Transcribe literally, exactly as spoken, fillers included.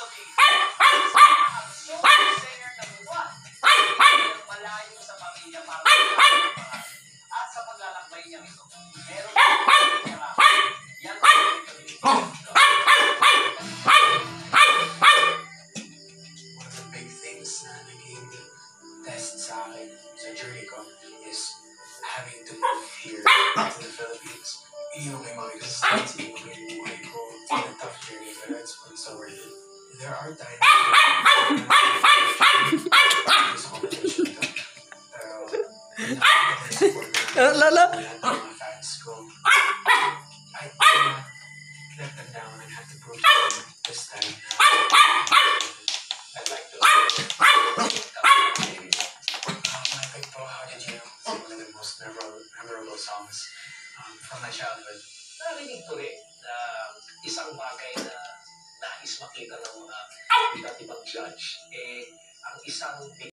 Test sa akin sa journey ko is having to move here to the Philippines. Yung may mga consistency, yung may buhay ko. It's been a tough journey, but it's been so worth it. There are times there's competition to. Pero, Lala! mga fans ko, I cannot let them down and have to prove to them this time. I'd like to one of the most memorable, memorable songs um, from my childhood. Narinig ko rin na isang bagay na nais makita ng mga iba't ibang judge, eh, ang isang